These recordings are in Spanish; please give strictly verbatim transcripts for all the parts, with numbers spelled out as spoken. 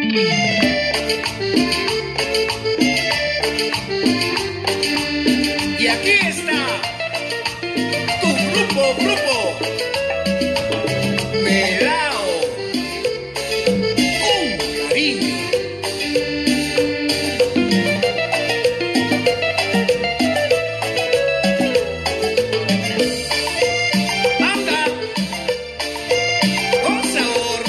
Y aquí está tu grupo, grupo Melao, un cariño. Anda, con sabor.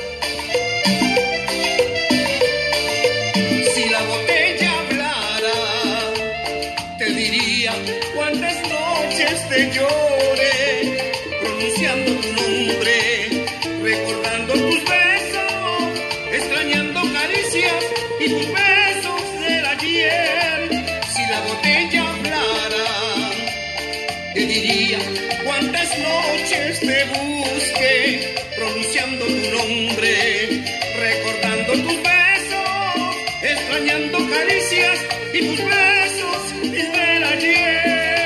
Si la botella hablara, te diría cuántas noches te lloré, pronunciando tu nombre, recordando tus besos, extrañando caricias y tus besos del ayer. Si la botella hablara, te diría cuántas noches te busqué, pronunciando tu nombre, recordando tus besos, extrañando caricias y tus besos del ayer.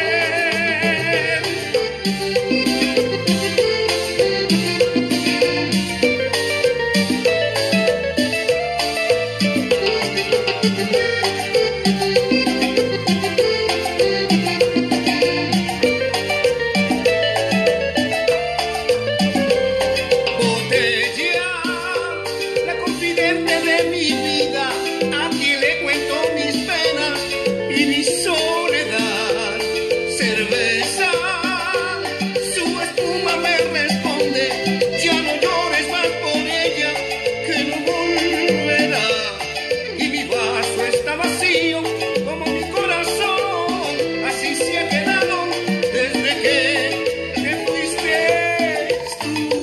Botella, la confidente de mi vida, a quien le cuento mis penas y mi soledad. Cerveza, su espuma me responde, ya no llores más por ella, que no volverá. Y mi vaso está vacío como mi corazón, así se ha quedado desde que te fuiste tú.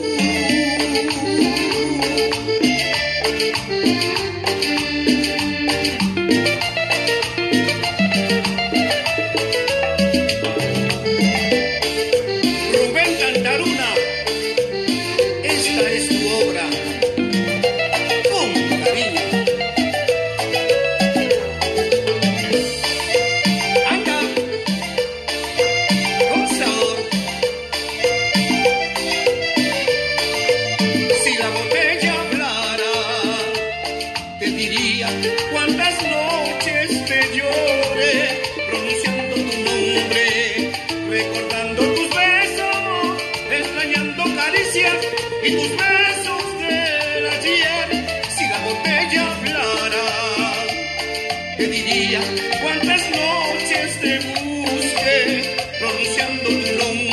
Rubén Cantaruna, esta es tu obra, con cariño. Anda, con sabor. Si la botella hablara, te diría cuántas noches te lloré, pronunciando tu nombre, recordando tus besos, extrañando caricias y tus besos del ayer. Si la botella hablara, te diría cuántas noches te busqué, pronunciando tu nombre.